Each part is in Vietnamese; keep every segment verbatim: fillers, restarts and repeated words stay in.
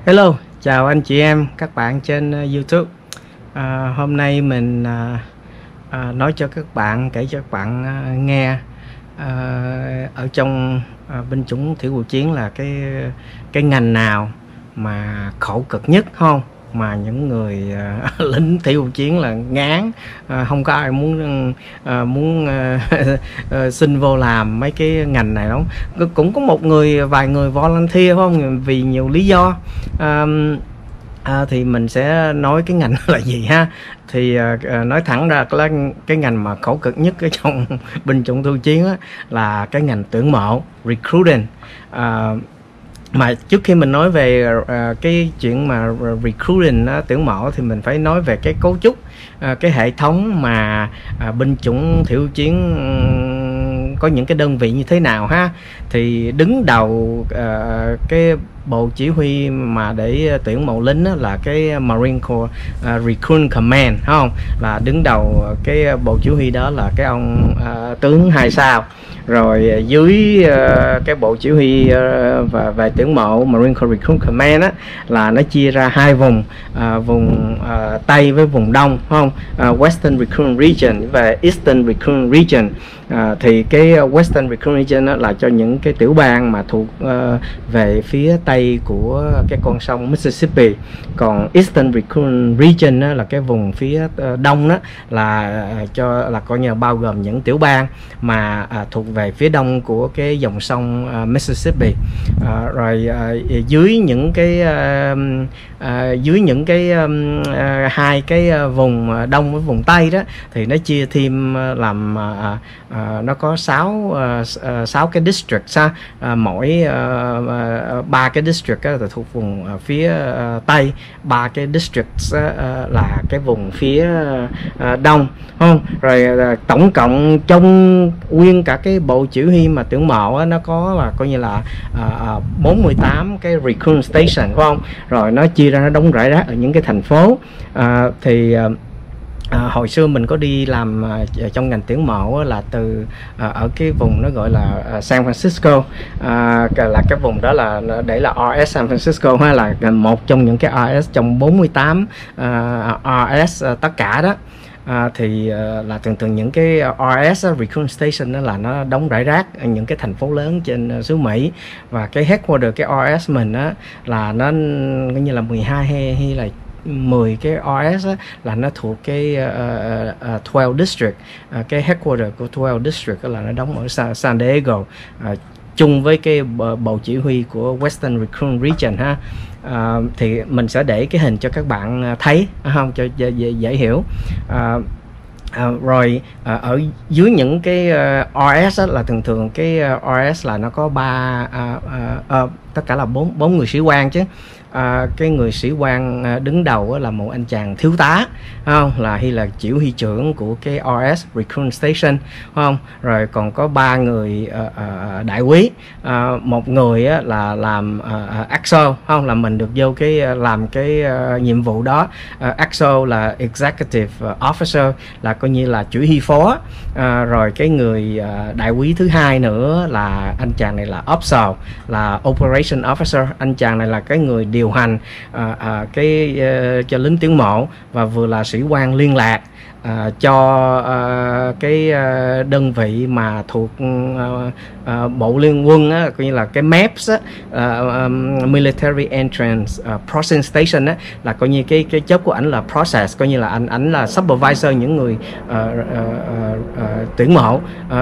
Hello, chào anh chị em, các bạn trên uh, YouTube. À, hôm nay mình uh, uh, nói cho các bạn, kể cho các bạn uh, nghe uh, ở trong uh, binh chủng thủy bộ chiến là cái cái ngành nào mà khổ cực nhất không? Mà những người uh, lính thủy bộ chiến là ngán, uh, không có ai muốn uh, muốn uh, uh, xin vô làm mấy cái ngành này đâu. Cũng có một người vài người volunteer không, vì nhiều lý do. Uh, À, thì mình sẽ nói cái ngành là gì ha. Thì à, nói thẳng ra là cái ngành mà khổ cực nhất ở trong binh chủng thủy chiến á, là cái ngành tuyển mộ, recruiting. à, mà trước khi mình nói về à, cái chuyện mà recruiting á, tuyển mộ, thì mình phải nói về cái cấu trúc, à, cái hệ thống mà à, binh chủng thủy chiến um, có những cái đơn vị như thế nào ha. Thì đứng đầu à, cái bộ chỉ huy mà để tuyển mộ lính đó là cái Marine Corps uh, Recruitment Command, không? Là đứng đầu cái bộ chỉ huy đó là cái ông uh, tướng hai sao. Rồi dưới uh, cái bộ chỉ huy uh, và về tuyển mộ Marine Corps Recruitment Command á, là nó chia ra hai vùng, uh, vùng uh, Tây với vùng Đông, không? Uh, Western Recruitment Region và Eastern Recruitment Region. À, thì cái Western Recruitment Region đó là cho những cái tiểu bang mà thuộc uh, về phía tây của cái con sông Mississippi. Còn Eastern Recruitment Region đó là cái vùng phía uh, đông đó, là uh, cho là coi như bao gồm những tiểu bang mà uh, thuộc về phía đông của cái dòng sông uh, Mississippi. Uh, rồi uh, dưới những cái uh, uh, dưới những cái um, uh, hai cái uh, vùng đông với vùng tây đó, thì nó chia thêm uh, làm uh, uh, nó có sáu sáu cái district ha. Uh, mỗi ba uh, cái district là thuộc vùng uh, phía uh, tây, ba cái district uh, là cái vùng phía uh, đông, không? Rồi uh, tổng cộng trong nguyên cả cái bộ chỉ huy mà tuyển mộ á, nó có là coi như là uh, bốn mươi tám cái recruitment station, phải không? Rồi nó chia ra, nó đóng rải rác ở những cái thành phố. Uh, thì uh, À, hồi xưa mình có đi làm à, trong ngành tuyển mộ là từ à, ở cái vùng nó gọi là à, San Francisco, à, là cái vùng đó là để là rờ ét San Francisco ha, là một trong những cái rờ ét trong bốn mươi tám à, rờ ét à, tất cả đó. À, thì uh, là thường thường những cái rờ ét Recruitment Station đó là nó đóng rải rác ở những cái thành phố lớn trên uh, xứ Mỹ. Và cái headquarter cái rờ ét mình á, là nó coi như là mười hai hay, hay là mười cái rờ ét á, là nó thuộc cái uh, uh, mười district. Uh, cái headquarter của mười district là nó đóng ở Sa San Diego, uh, chung với cái bộ chỉ huy của Western Recruitment Region ha. Uh, thì mình sẽ để cái hình cho các bạn thấy, không, cho dễ, dễ hiểu. Uh, Uh, rồi uh, ở dưới những cái uh, rờ ét á, là thường thường cái uh, rờ ét là nó có ba uh, uh, uh, tất cả là bốn bốn người sĩ quan chứ. À, cái người sĩ quan đứng đầu là một anh chàng thiếu tá, không? Là hay là chỉ huy trưởng của cái rờ ét Recruitment Station, không? Rồi còn có ba người uh, uh, đại quý, uh, một người uh, là làm uh, Axo, không? Là mình được vô cái uh, làm cái uh, nhiệm vụ đó. uh, Axo là Executive Officer, là coi như là chỉ huy phó. Uh, rồi cái người uh, đại quý thứ hai nữa là anh chàng này là Opso, là Operation Officer. Anh chàng này là cái người điều hành à, à, cái uh, cho lính tuyển mộ, và vừa là sĩ quan liên lạc à, cho uh, cái uh, đơn vị mà thuộc uh, uh, bộ liên quân á, coi như là cái em e pê ét á, uh, um, Military Entrance uh, Processing Station á, là coi như cái cái job của ảnh là process, coi như là anh ảnh là supervisor những người uh, uh, uh, uh, tuyển mộ uh,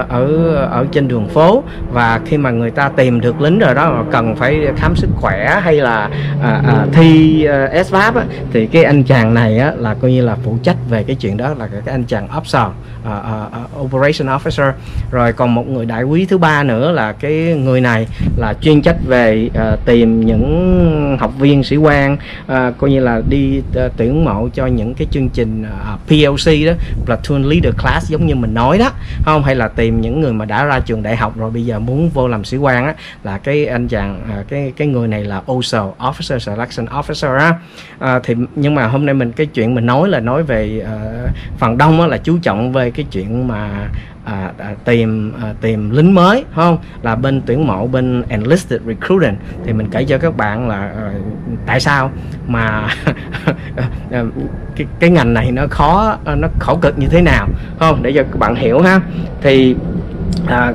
ở ở trên đường phố. Và khi mà người ta tìm được lính rồi đó, mà cần phải khám sức khỏe hay là uh, uh, thi uh, ét váp á, thì cái anh chàng này á, là coi như là phụ trách về cái chuyện đó, là cái anh chàng Opso, uh, uh, Operation Officer. Rồi còn một người đại quý thứ ba nữa, là cái người này là chuyên trách về uh, tìm những học viên sĩ quan, uh, coi như là đi uh, tuyển mộ cho những cái chương trình uh, pê lờ xê đó, Platoon Leader Class, giống như mình nói đó, không? Hay là tìm những người mà đã ra trường đại học rồi bây giờ muốn vô làm sĩ quan á, là cái anh chàng uh, cái cái người này là o ét o, Officer Selection Officer á. Uh, thì nhưng mà hôm nay mình cái chuyện mình nói là nói về uh, phần đông á, là chú trọng về cái chuyện mà À, à, tìm à, tìm lính mới, không là bên tuyển mộ, bên enlisted recruiting. Thì mình kể cho các bạn là à, tại sao mà cái, cái ngành này nó khó, nó khổ cực như thế nào, không, để cho các bạn hiểu ha. Thì à,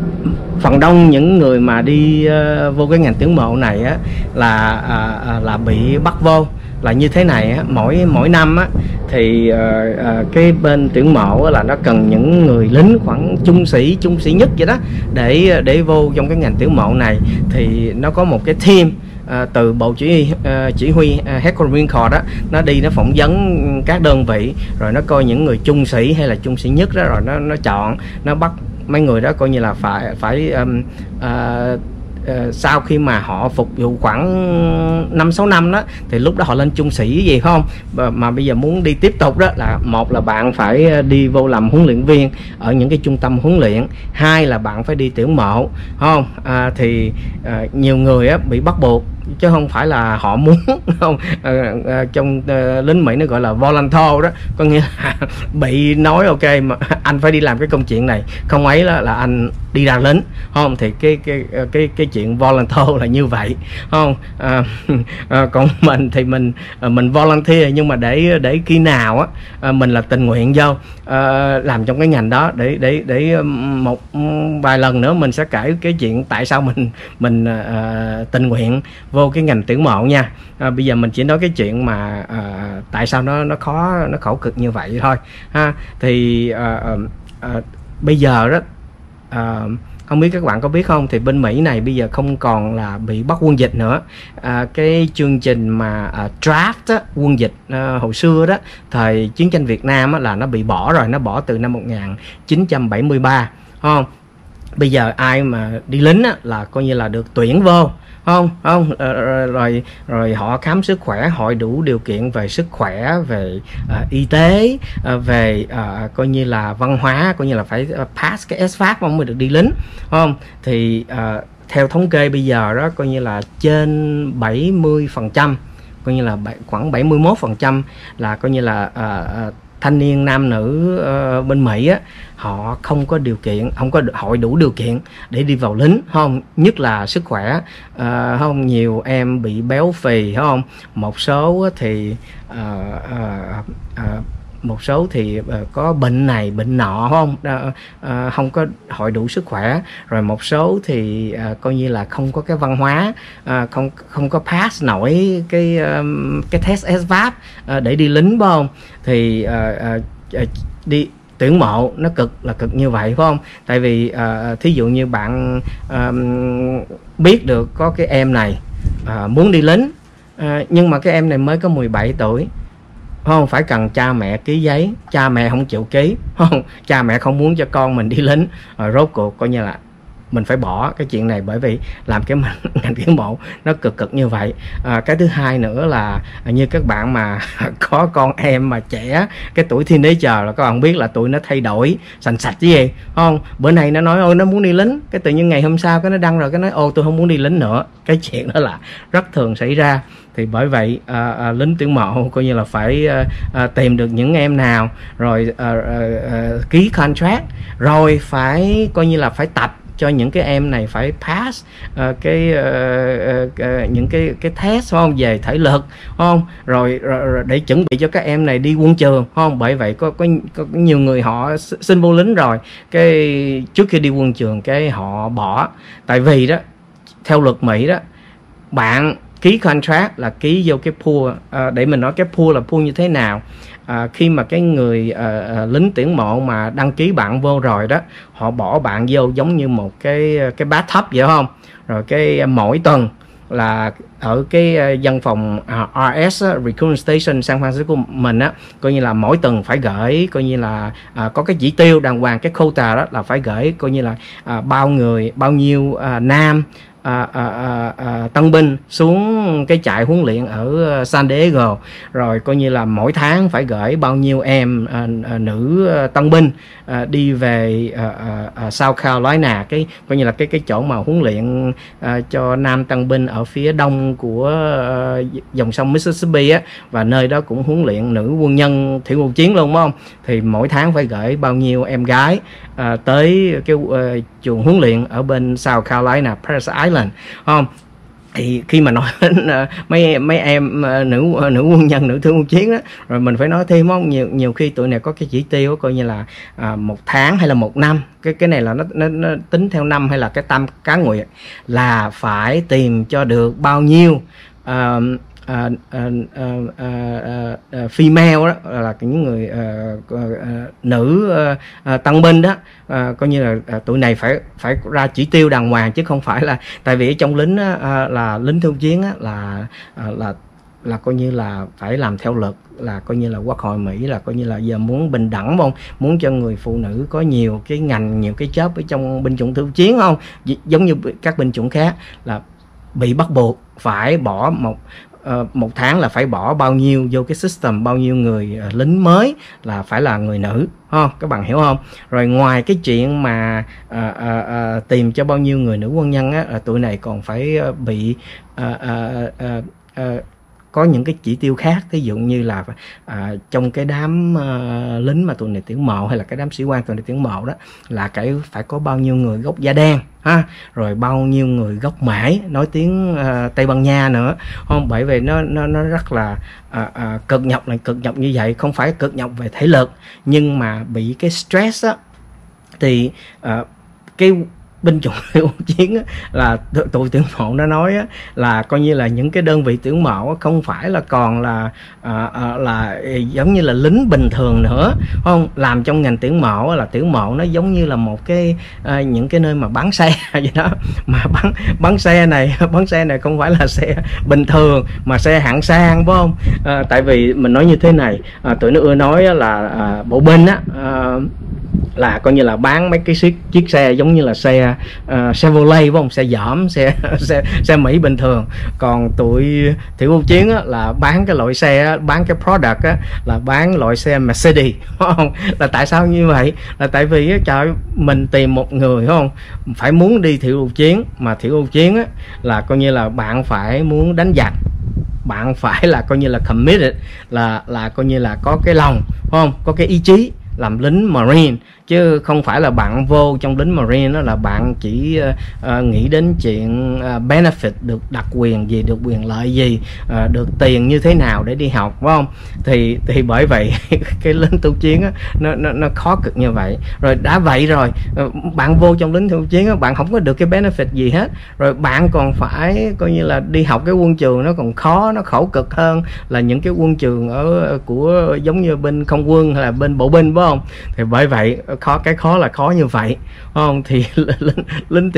phần đông những người mà đi uh, vô cái ngành tuyển mộ này á, là uh, là bị bắt vô là như thế này á. Mỗi mỗi năm á, thì uh, uh, cái bên tuyển mộ á, là nó cần những người lính khoảng trung sĩ trung sĩ nhất vậy đó, để để vô trong cái ngành tuyển mộ này. Thì nó có một cái team uh, từ bộ chỉ huy uh, chỉ huy uh, Headquarters Marine Corps đó, nó đi nó phỏng vấn các đơn vị, rồi nó coi những người trung sĩ hay là trung sĩ nhất đó, rồi nó nó chọn, nó bắt mấy người đó coi như là phải phải um, uh, uh, sau khi mà họ phục vụ khoảng năm sáu năm đó, thì lúc đó họ lên trung sĩ gì không. Mà, mà bây giờ muốn đi tiếp tục đó, là một là bạn phải đi vô làm huấn luyện viên ở những cái trung tâm huấn luyện, hai là bạn phải đi tuyển mộ, không à, thì uh, nhiều người á, bị bắt buộc chứ không phải là họ muốn, không. À, à, trong uh, lính Mỹ nó gọi là volunteer đó, có nghĩa là bị nói ok mà anh phải đi làm cái công chuyện này, không ấy là, là anh đi ra lính, không. Thì cái cái cái cái chuyện volunteer là như vậy, không. À, à, còn mình thì mình mình volunteer, nhưng mà để để khi nào á, à, mình là tình nguyện vô à, làm trong cái ngành đó, để để để một vài lần nữa mình sẽ kể cái chuyện tại sao mình mình à, tình nguyện vô cái ngành tuyển mộ nha. À, bây giờ mình chỉ nói cái chuyện mà à, tại sao nó nó khó, nó khổ cực như vậy thôi ha. Thì à, à, à, bây giờ đó, à, không biết các bạn có biết không, thì bên Mỹ này bây giờ không còn là bị bắt quân dịch nữa. À, cái chương trình mà à, draft á, quân dịch à, hồi xưa đó, thời chiến tranh Việt Nam á, là nó bị bỏ rồi, nó bỏ từ năm một nghìn chín trăm bảy mươi ba, không. Bây giờ ai mà đi lính á, là coi như là được tuyển vô, không không rồi, rồi rồi họ khám sức khỏe, họ đủ điều kiện về sức khỏe, về uh, y tế, uh, về uh, coi như là văn hóa, coi như là phải pass cái ét pháp mới được đi lính, không. Thì uh, theo thống kê bây giờ đó, coi như là trên bảy mươi phần trăm, coi như là khoảng bảy mươi mốt phần trăm là coi như là uh, uh, thanh niên nam nữ uh, bên Mỹ á, họ không có điều kiện, không có hội đủ điều kiện để đi vào lính, không. Nhất là sức khỏe, uh, không. Nhiều em bị béo phì, không. Một số thì uh, uh, uh, một số thì uh, có bệnh này bệnh nọ, không. Uh, uh, không có hội đủ sức khỏe. Rồi một số thì uh, coi như là không có cái văn hóa, uh, không không có pass nổi cái um, cái test ét váp uh, để đi lính, phải không. Thì uh, uh, uh, đi tuyển mộ nó cực là cực như vậy, phải không. Tại vì uh, thí dụ như bạn uh, biết được có cái em này uh, muốn đi lính, uh, nhưng mà cái em này mới có mười bảy tuổi, không. Phải cần cha mẹ ký giấy, cha mẹ không chịu ký, không. Cha mẹ không muốn cho con mình đi lính, rồi rốt cuộc coi như là mình phải bỏ cái chuyện này, bởi vì làm cái ngành tuyển mộ nó cực cực như vậy. À, cái thứ hai nữa là như các bạn mà có con em mà trẻ, cái tuổi teenager là các bạn biết là tụi nó thay đổi sành sạch chứ gì, không. Bữa nay nó nói ôi nó muốn đi lính, cái tự nhiên ngày hôm sau cái nó đăng rồi cái nói ô tôi không muốn đi lính nữa. Cái chuyện đó là rất thường xảy ra. Thì bởi vậy à, à, lính tuyển mộ coi như là phải à, à, tìm được những em nào, rồi à, à, à, ký contract, rồi phải coi như là phải tập cho những cái em này phải pass uh, cái uh, uh, những cái cái test, không, về thể lực, không. Rồi, rồi, rồi để chuẩn bị cho các em này đi quân trường, không. Bởi vậy có, có có nhiều người họ xin vô lính rồi cái trước khi đi quân trường cái họ bỏ. Tại vì đó, theo luật Mỹ đó, bạn ký contract là ký vô cái pool, à, để mình nói cái pool là pool như thế nào. À, khi mà cái người à, à, lính tuyển mộ mà đăng ký bạn vô rồi đó, họ bỏ bạn vô giống như một cái cái bathtub vậy, không. Rồi cái mỗi tuần là ở cái văn phòng uh, rờ ét Recruitment Station San Francisco mình á, coi như là mỗi tuần phải gửi, coi như là uh, có cái chỉ tiêu đàng hoàng, cái quota đó là phải gửi, coi như là uh, bao người, bao nhiêu uh, nam À, à, à, à, tân binh xuống cái trại huấn luyện ở San Diego, rồi coi như là mỗi tháng phải gửi bao nhiêu em à, à, nữ à, tân binh à, đi về à, à, à, South Carolina, cái coi như là cái cái chỗ mà huấn luyện à, cho nam tân binh ở phía đông nhân của uh, dòng sông Mississippi á, và nơi đó cũng huấn luyện nữ quân nhân thủy quân chiến luôn, đúng không? Thì mỗi tháng phải gửi bao nhiêu em gái uh, tới cái uh, trường huấn luyện ở bên South Carolina, Parris Island, không? Thì khi mà nói đến uh, mấy mấy em uh, nữ uh, nữ quân nhân, nữ thủy quân chiến đó, rồi mình phải nói thêm, không? Nhiều nhiều khi tụi này có cái chỉ tiêu coi như là uh, một tháng hay là một năm, cái cái này là nó, nó, nó tính theo năm hay là cái tam cá nguyệt, là phải tìm cho được bao nhiêu uh, Uh, uh, uh, uh, uh, female đó, là những người uh, uh, uh, nữ uh, uh, tăng binh đó, uh, coi như là uh, tụi này phải phải ra chỉ tiêu đàng hoàng, chứ không phải là tại vì trong lính uh, là lính thương chiến á, là uh, là là coi như là phải làm theo luật, là coi như là Quốc hội Mỹ là coi như là giờ muốn bình đẳng, không? Muốn cho người phụ nữ có nhiều cái ngành, nhiều cái job ở trong binh chủng thương chiến, không? Giống như các binh chủng khác là bị bắt buộc phải bỏ một Uh, một tháng là phải bỏ bao nhiêu vô cái system, bao nhiêu người uh, lính mới là phải là người nữ, không? Các bạn hiểu không? Rồi ngoài cái chuyện mà uh, uh, uh, tìm cho bao nhiêu người nữ quân nhân á, uh, tụi này còn phải uh, bị uh, uh, uh, uh, có những cái chỉ tiêu khác, ví dụ như là à, trong cái đám uh, lính mà tụi này tuyển mộ, hay là cái đám sĩ quan tụi này tuyển mộ đó, là cái phải có bao nhiêu người gốc da đen ha, rồi bao nhiêu người gốc Mãi nói tiếng uh, Tây Ban Nha nữa, không? Bởi vì nó nó nó rất là uh, uh, cực nhọc, này cực nhọc như vậy, không phải cực nhọc về thể lực, nhưng mà bị cái stress á, thì uh, cái binh chủng thủy chiến á, là tụi tuyển mộ nó nói á, là coi như là những cái đơn vị tuyển mộ không phải là còn là à, à, là giống như là lính bình thường nữa, không? Làm trong ngành tuyển mộ là tuyển mộ nó giống như là một cái à, những cái nơi mà bán xe vậy đó, mà bán bán xe này bán xe này không phải là xe bình thường mà xe hạng sang, phải không? À, tại vì mình nói như thế này, à, tụi nó ưa nói là à, bộ binh á, à, là coi như là bán mấy cái chiếc, chiếc xe giống như là xe uh, Chevrolet, phải không? Xe dỏm, xe xe xe Mỹ bình thường. Còn tụi thủy quân chiến á, là bán cái loại xe á, bán cái product á, là bán loại xe Mercedes, phải không? Là tại sao như vậy? Là tại vì á, trời, mình tìm một người, phải không, phải muốn đi thủy quân chiến, mà thủy quân chiến á, là coi như là bạn phải muốn đánh giặc, bạn phải là coi như là committed, là là coi như là có cái lòng, phải không? Có cái ý chí làm lính Marine, chứ không phải là bạn vô trong lính Marine đó là bạn chỉ uh, uh, nghĩ đến chuyện uh, benefit, được đặc quyền gì, được quyền lợi gì, uh, được tiền như thế nào để đi học, phải không? Thì thì bởi vậy cái lính tu chiến á, nó, nó nó khó cực như vậy. Rồi đã vậy rồi, uh, bạn vô trong lính tu chiến á, bạn không có được cái benefit gì hết, rồi bạn còn phải coi như là đi học cái quân trường nó còn khó, nó khổ cực hơn là những cái quân trường ở của giống như bên không quân hay là bên bộ binh, phải không? Thì bởi vậy khó, cái khó là khó như vậy, không? Thì lính, lính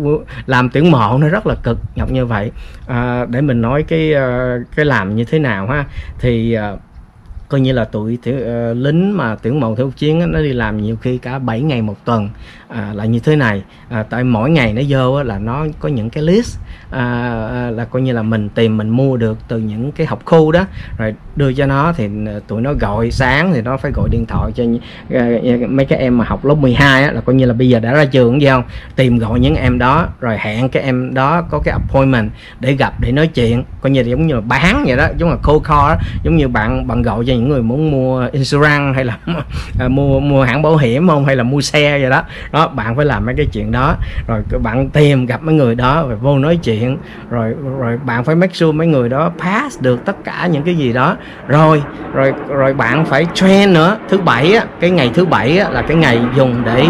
làm tuyển mộ nó rất là cực nhọc như vậy. À, để mình nói cái cái làm như thế nào ha, thì uh, coi như là tụi uh, lính mà tuyển mộ thủy chiến á, nó đi làm nhiều khi cả bảy ngày một tuần, à, là như thế này. À, tại mỗi ngày nó vô á, là nó có những cái list, à, là coi như là mình tìm, mình mua được từ những cái học khu đó, rồi đưa cho nó, thì tụi nó gọi sáng thì nó phải gọi điện thoại cho uh, mấy cái em mà học lớp mười hai á, là coi như là bây giờ đã ra trường, gì không, tìm gọi những em đó, rồi hẹn cái em đó có cái appointment để gặp, để nói chuyện, coi như là giống như là bán vậy đó, giống là cold call đó, giống như bạn bạn gọi cho những người muốn mua insurance, hay là uh, mua mua hãng bảo hiểm, không, hay là mua xe vậy đó. Đó, bạn phải làm mấy cái chuyện đó, rồi bạn tìm gặp mấy người đó, rồi vô nói chuyện, rồi rồi bạn phải make sure mấy người đó pass được tất cả những cái gì đó, rồi rồi rồi bạn phải train nữa. Thứ bảy á, cái ngày thứ bảy á, là cái ngày dùng để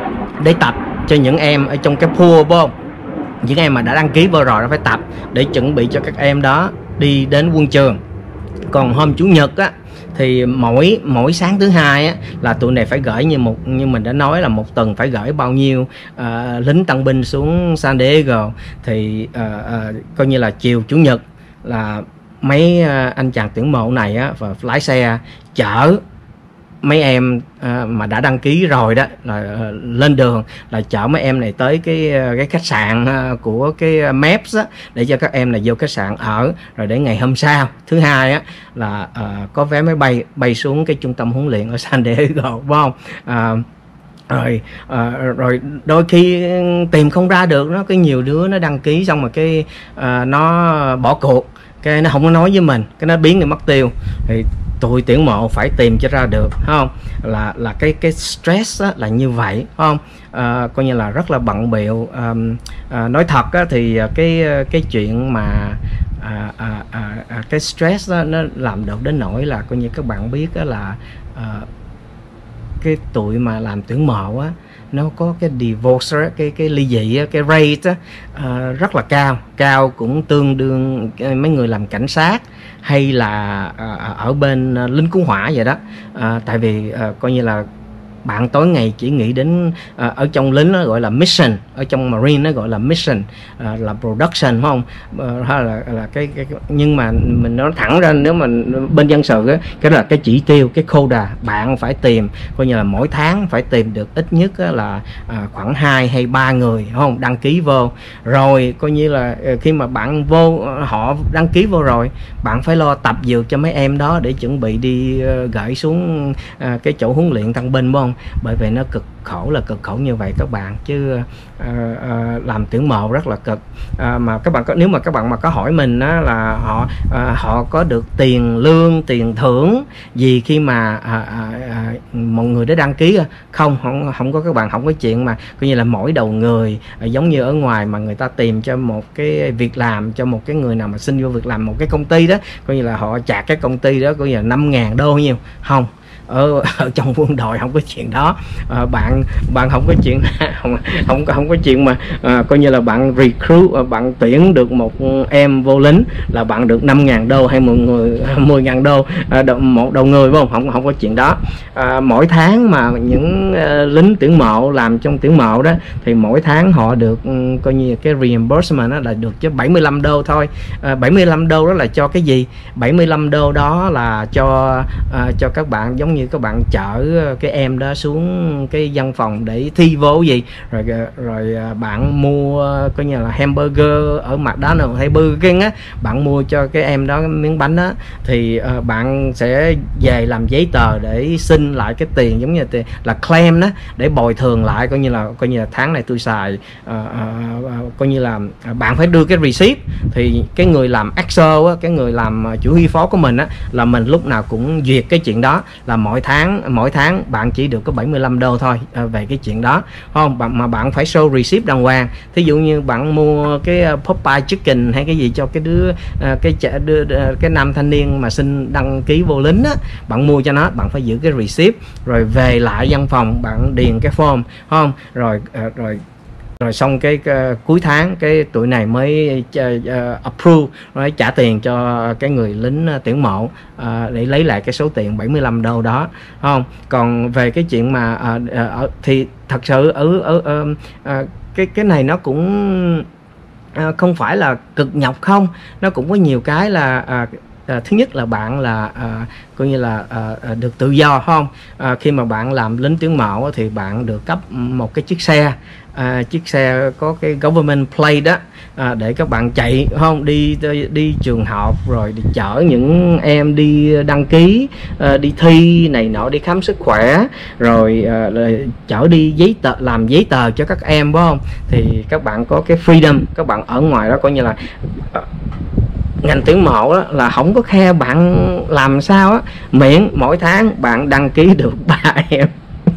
để tập cho những em ở trong cái pool, phải không? Những em mà đã đăng ký vô rồi nó phải tập để chuẩn bị cho các em đó đi đến quân trường. Còn hôm chủ nhật á, thì mỗi mỗi sáng thứ hai á, là tụi này phải gửi, như một như mình đã nói là một tuần phải gửi bao nhiêu uh, lính tăng binh xuống San Diego. Thì uh, uh, coi như là chiều chủ nhật là mấy uh, anh chàng tuyển mộ này á, và lái xe chở mấy em uh, mà đã đăng ký rồi đó, là uh, lên đường, là chở mấy em này tới cái uh, cái khách sạn uh, của cái uh, Maps á, để cho các em này vô khách sạn ở, rồi để ngày hôm sau thứ hai á, là uh, có vé máy bay bay xuống cái trung tâm huấn luyện ở San Diego, phải không? Uh, rồi à, rồi đôi khi tìm không ra được, nó cái nhiều đứa nó đăng ký xong rồi cái à, nó bỏ cuộc, cái nó không có nói với mình, cái nó biến đi mất tiêu. Thì tụi tuyển mộ phải tìm cho ra được, không là là cái cái stress á, là như vậy, không à, coi như là rất là bận bịu. à, à, nói thật á, thì cái cái chuyện mà à, à, à, à, cái stress đó, nó làm được đến nỗi là coi như các bạn biết á, là à, cái tụi mà làm tuyển mộ á, nó có cái divorce á, cái cái ly dị á, cái rate á, à, rất là cao, cao cũng tương đương mấy người làm cảnh sát hay là à, ở bên à, lính cứu hỏa vậy đó. À, tại vì à, coi như là bạn tối ngày chỉ nghĩ đến à, ở trong lính nó gọi là mission, ở trong marine nó gọi là mission, à, là production, phải không? À, hay là là cái, cái nhưng mà mình nói thẳng ra, nếu mà bên dân sự á, cái đó là cái chỉ tiêu, cái quota bạn phải tìm, coi như là mỗi tháng phải tìm được ít nhất là à, khoảng hai hay ba người, phải không, đăng ký vô. Rồi coi như là khi mà bạn vô, họ đăng ký vô rồi, bạn phải lo tập dược cho mấy em đó để chuẩn bị đi uh, gửi xuống uh, cái chỗ huấn luyện tăng binh, phải không? Bởi vì nó cực khổ, là cực khổ như vậy các bạn, chứ uh, uh, làm tuyển mộ rất là cực. Uh, mà các bạn có, nếu mà các bạn mà có hỏi mình á, là họ uh, họ có được tiền lương, tiền thưởng gì khi mà uh, uh, uh, mọi người đã đăng ký không? Không, không có các bạn, không có chuyện mà coi như là mỗi đầu người uh, giống như ở ngoài mà người ta tìm cho một cái việc làm cho một cái người nào mà xin vô việc làm một cái công ty đó, coi như là họ chạc cái công ty đó coi như là năm ngàn đô nhiêu, không. Ở, ở trong quân đội không có chuyện đó. À, bạn bạn không có chuyện không không không có chuyện mà à, coi như là bạn recruit, bạn tuyển được một em vô lính là bạn được năm ngàn đô hay một người mười ngàn đô à, một đầu người, phải không? Không không có chuyện đó. À, mỗi tháng mà những uh, lính tuyển mộ làm trong tuyển mộ đó thì mỗi tháng họ được um, coi như cái reimbursement đó là được cho bảy mươi lăm đô thôi. À, bảy mươi lăm đô đó là cho cái gì? bảy mươi lăm đô đó là cho uh, cho các bạn, giống như các bạn chở cái em đó xuống cái văn phòng để thi vô gì, rồi rồi bạn mua coi như là hamburger ở McDonald's hay Burger King á, bạn mua cho cái em đó miếng bánh á, thì uh, bạn sẽ về làm giấy tờ để xin lại cái tiền, giống như tiền là claim đó, để bồi thường lại, coi như là coi như là tháng này tôi xài uh, uh, uh, coi như là uh, bạn phải đưa cái receipt. Thì cái người làm ích o á, cái người làm uh, chủ huy phó của mình á, là mình lúc nào cũng duyệt cái chuyện đó, là mỗi tháng mỗi tháng bạn chỉ được có bảy mươi lăm đô thôi à, về cái chuyện đó, không bạn mà bạn phải show receipt đàng hoàng. Thí dụ như bạn mua cái uh, Popeye chicken hay cái gì cho cái đứa uh, cái trẻ đưa uh, cái nam thanh niên mà xin đăng ký vô lính á, bạn mua cho nó, bạn phải giữ cái receipt, rồi về lại văn phòng bạn điền cái form, không rồi uh, rồi rồi xong cái uh, cuối tháng cái tụi này mới uh, uh, approve, rồi trả tiền cho cái người lính uh, tuyển mộ uh, để lấy lại cái số tiền bảy mươi lăm đô đó, không? Còn về cái chuyện mà uh, uh, thì thật sự ở ở uh, uh, cái cái này nó cũng uh, không phải là cực nhọc, không, nó cũng có nhiều cái là uh, À, thứ nhất là bạn là à, coi như là à, à, được tự do, không? À, khi mà bạn làm lính tuyển mộ thì bạn được cấp một cái chiếc xe, à, chiếc xe có cái government plate đó, à, để các bạn chạy, không, đi đi, đi trường học, rồi đi chở những em đi đăng ký, à, đi thi này nọ, đi khám sức khỏe, rồi, à, rồi chở đi giấy tờ, làm giấy tờ cho các em, phải không? Thì các bạn có cái freedom, các bạn ở ngoài đó coi như là à, ngành tuyển mộ đó, là không có khe bạn làm sao á, miễn mỗi tháng bạn đăng ký được ba em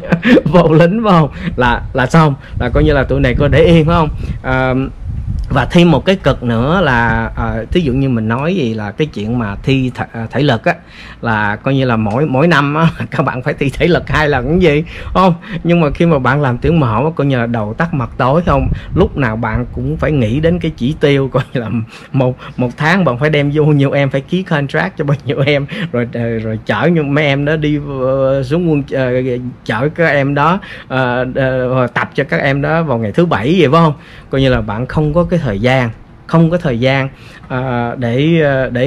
vô lính, phải không, là là xong, là coi như là tụi này có để yên, phải không? À, và thêm một cái cực nữa là à, thí dụ như mình nói gì là cái chuyện mà thi th thể lực á, là coi như là mỗi mỗi năm á, các bạn phải thi thể lực hai lần cái gì, không? Nhưng mà khi mà bạn làm tuyển mộ á, coi như là đầu tắt mặt tối, không, lúc nào bạn cũng phải nghĩ đến cái chỉ tiêu, coi như là một một tháng bạn phải đem vô nhiều em, phải ký contract cho bao nhiêu em, rồi rồi chở như mấy em đó đi uh, xuống quân uh, chở các em đó, uh, uh, tập cho các em đó vào ngày thứ bảy vậy, phải không? Coi như là bạn không có cái thời gian không có thời gian uh, để uh, để tập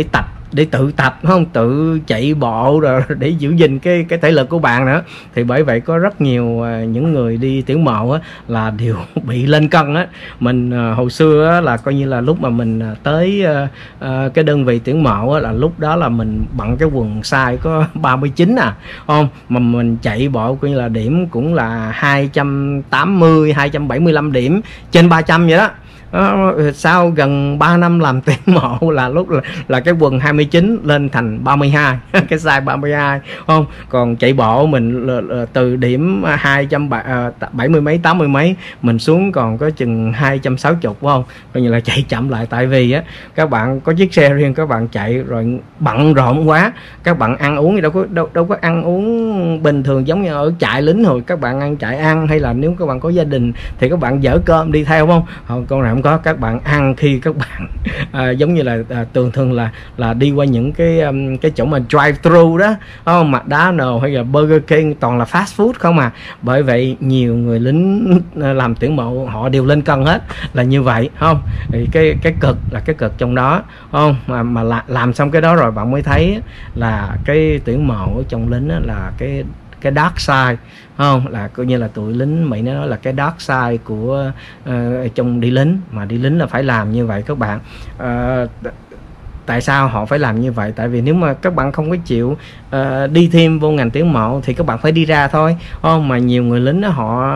để tự tập không, tự chạy bộ rồi để giữ gìn cái cái thể lực của bạn nữa. Thì bởi vậy có rất nhiều uh, những người đi tiểu mộ á, là đều bị lên cân á. Mình uh, hồi xưa á, là coi như là lúc mà mình uh, tới uh, uh, cái đơn vị tiểu mộ á, là lúc đó là mình bận cái quần size có ba mươi chín à, không mà mình chạy bộ coi như là điểm cũng là hai trăm tám mươi hai trăm bảy mươi lăm điểm trên ba trăm vậy đó. Đó, sau gần ba năm làm tuyển mộ là lúc là, là cái quần hai mươi chín lên thành ba mươi hai cái size ba mươi hai không. Còn chạy bộ mình là, là, từ điểm hai trăm bảy mươi mấy tám mươi mấy mình xuống còn có chừng hai trăm sáu mươi không, coi như là chạy chậm lại. Tại vì á các bạn có chiếc xe riêng, các bạn chạy rồi bận rộn quá, các bạn ăn uống thì đâu có đâu, đâu có ăn uống bình thường giống như ở trại lính rồi các bạn ăn chạy ăn, hay là nếu các bạn có gia đình thì các bạn dỡ cơm đi theo không. Còn con nào có các bạn ăn khi các bạn à, giống như là à, thường thường là là đi qua những cái um, cái chỗ mà drive thru đó, không, McDonald's hay là Burger King toàn là fast food không à. Bởi vậy nhiều người lính làm tuyển mộ họ đều lên cân hết là như vậy không. Thì cái cái cực là cái cực trong đó không, mà mà là, làm xong cái đó rồi bạn mới thấy là cái tuyển mộ ở trong lính là cái cái dark side không, là coi như là tụi lính Mỹ nó nói là cái dark side của uh, trong đi lính. Mà đi lính là phải làm như vậy các bạn. Uh, tại sao họ phải làm như vậy? Tại vì nếu mà các bạn không có chịu uh, đi thêm vô ngành tuyển mộ thì các bạn phải đi ra thôi không. Mà nhiều người lính đó, họ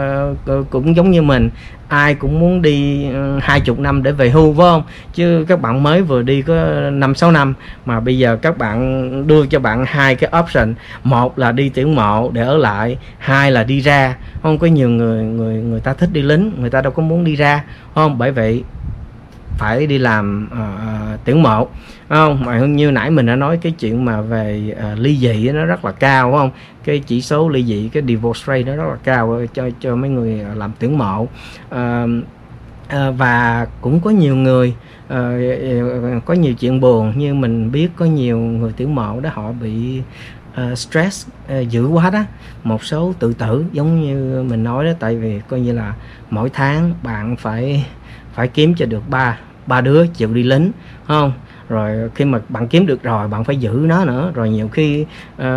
uh, cũng giống như mình, ai cũng muốn đi hai chục năm để về hưu phải không, chứ các bạn mới vừa đi có năm sáu năm mà bây giờ các bạn đưa cho bạn hai cái option, một là đi tuyển mộ để ở lại, hai là đi ra không. Có nhiều người người người ta thích đi lính, người ta đâu có muốn đi ra không. Bởi vậy phải đi làm uh, tuyển mộ không. Mà như nãy mình đã nói cái chuyện mà về uh, ly dị nó rất là cao không, cái chỉ số ly dị, cái divorce rate nó rất là cao cho cho mấy người làm tuyển mộ. uh, uh, và cũng có nhiều người uh, có nhiều chuyện buồn, như mình biết có nhiều người tuyển mộ đó họ bị Uh, stress uh, dữ quá đó, một số tự tử giống như mình nói đó. Tại vì coi như là mỗi tháng bạn phải phải kiếm cho được ba ba đứa chịu đi lính không. Rồi khi mà bạn kiếm được rồi bạn phải giữ nó nữa. Rồi nhiều khi uh,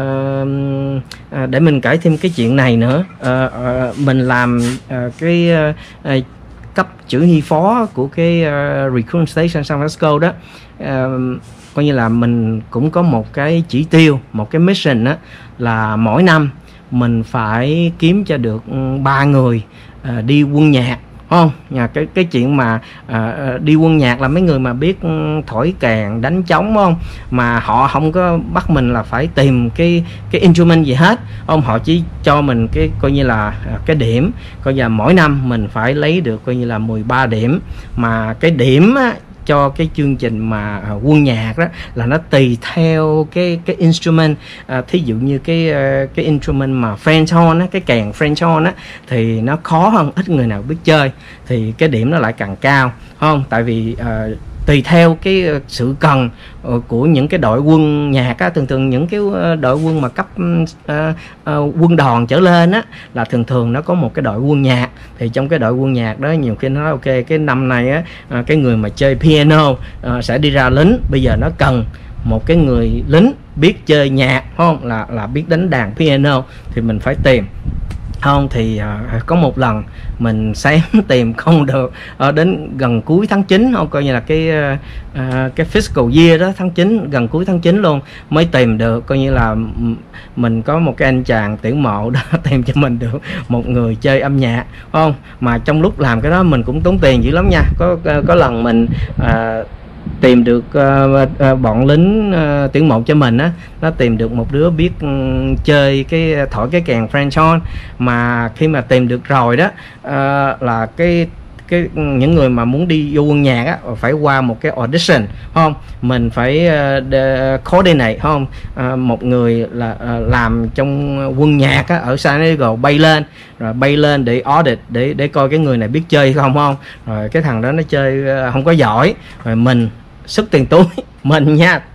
uh, để mình kể thêm cái chuyện này nữa, uh, uh, mình làm uh, cái uh, uh, cấp chỉ huy phó của cái uh, Recruitment Station San Francisco đó. Uh, coi như là mình cũng có một cái chỉ tiêu, một cái mission đó, là mỗi năm mình phải kiếm cho được ba người uh, đi quân nhạc không. Nhà cái cái chuyện mà uh, đi quân nhạc là mấy người mà biết thổi kèn, đánh trống không, mà họ không có bắt mình là phải tìm cái cái instrument gì hết không. Họ chỉ cho mình cái coi như là uh, cái điểm, coi như là mỗi năm mình phải lấy được coi như là mười ba điểm. Mà cái điểm á, cho cái chương trình mà uh, quân nhạc đó là nó tùy theo cái cái instrument. uh, thí dụ như cái uh, cái instrument mà French horn á, cái kèn French horn á, thì nó khó hơn, ít người nào biết chơi thì cái điểm nó lại càng cao không. Tại vì uh, tùy theo cái sự cần của những cái đội quân nhạc á, thường thường những cái đội quân mà cấp uh, uh, quân đoàn trở lên á, là thường thường nó có một cái đội quân nhạc. Thì trong cái đội quân nhạc đó nhiều khi nó nói ok, cái năm này á, uh, cái người mà chơi piano uh, sẽ đi ra lính, bây giờ nó cần một cái người lính biết chơi nhạc không, là là biết đánh đàn piano, thì mình phải tìm không. Thì uh, có một lần mình xém tìm không được, ở đến gần cuối tháng chín không, coi như là cái uh, cái fiscal year đó, tháng chín, gần cuối tháng chín luôn mới tìm được. Coi như là mình có một cái anh chàng tuyển mộ đó tìm cho mình được một người chơi âm nhạc không. Mà trong lúc làm cái đó mình cũng tốn tiền dữ lắm nha. Có có lần mình uh, tìm được uh, uh, bọn lính uh, tuyển mộ cho mình á, nó tìm được một đứa biết um, chơi cái thổi cái kèn French horn. Mà khi mà tìm được rồi đó, uh, là cái cái những người mà muốn đi vô quân nhạc á, phải qua một cái audition không. Mình phải uh, coordinate không, uh, một người là uh, làm trong quân nhạc á, ở San Diego bay lên, rồi bay lên để audit, để để coi cái người này biết chơi không không. Rồi cái thằng đó nó chơi uh, không có giỏi, rồi mình sức tiền túi mình nha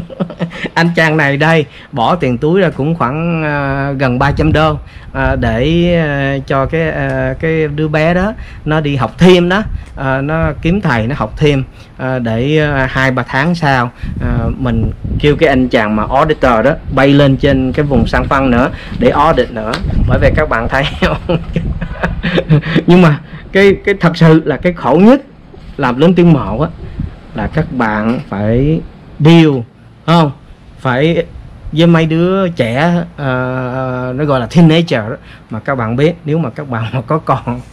Anh chàng này đây bỏ tiền túi ra cũng khoảng uh, gần ba trăm đô uh, để uh, cho cái uh, cái đứa bé đó nó đi học thêm đó, uh, nó kiếm thầy nó học thêm uh, để uh, hai ba tháng sau uh, mình kêu cái anh chàng mà auditor đó bay lên trên cái vùng San Fran nữa để audit nữa. Bởi vì các bạn thấy không? Nhưng mà cái cái thật sự là cái khổ nhất làm lớn tiếng mộ á là các bạn phải điều không phải với mấy đứa trẻ, uh, nó gọi là teenager đó. Mà các bạn biết nếu mà các bạn mà có con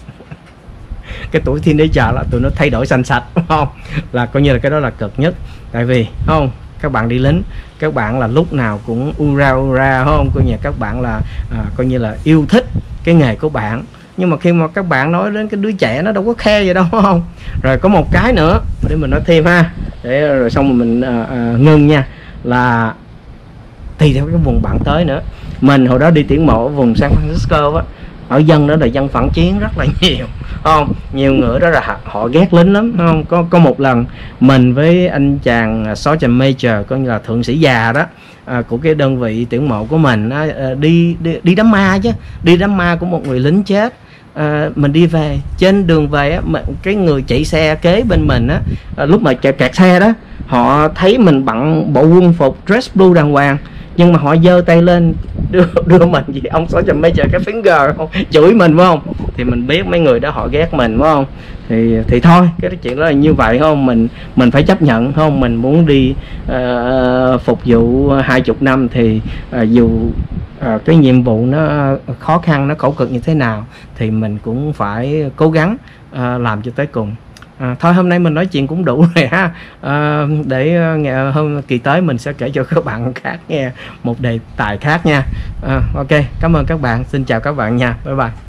cái tuổi teenager là tụi nó thay đổi xanh sạch, đúng không? Là coi như là cái đó là cực nhất. Tại vì không, các bạn đi lính, các bạn là lúc nào cũng ura ura, không? Coi như các bạn là à, coi như là yêu thích cái nghề của bạn. Nhưng mà khi mà các bạn nói đến cái đứa trẻ nó đâu có khe vậy đâu, không? Rồi có một cái nữa để mình nói thêm ha, để rồi xong rồi mình à, à, ngưng nha, là tùy theo cái vùng bạn tới nữa. Mình hồi đó đi tuyển mộ ở vùng San Francisco á, ở dân đó là dân phản chiến rất là nhiều, không? Nhiều người đó là họ ghét lính lắm, không? Có có một lần mình với anh chàng Sergeant Major, coi như là thượng sĩ già đó, à, của cái đơn vị tuyển mộ của mình á, đi, đi đi đám ma chứ, đi đám ma của một người lính chết. À, mình đi về trên đường về á, cái người chạy xe kế bên mình á, à, lúc mà chạy kẹt xe đó, họ thấy mình bận bộ quân phục dress blue đàng hoàng, nhưng mà họ giơ tay lên đưa, đưa mình gì ông số chùm mấy chờ cái finger không, chửi mình phải không? Thì mình biết mấy người đó họ ghét mình phải không? Thì thì thôi cái chuyện đó là như vậy không, mình mình phải chấp nhận không? Mình muốn đi uh, phục vụ hai chục năm thì uh, dù uh, cái nhiệm vụ nó khó khăn, nó khổ cực như thế nào thì mình cũng phải cố gắng uh, làm cho tới cùng. À, thôi hôm nay mình nói chuyện cũng đủ rồi ha, à, để uh, hôm kỳ tới mình sẽ kể cho các bạn khác nghe một đề tài khác nha. À, ok, cảm ơn các bạn, xin chào các bạn nha, bye bye.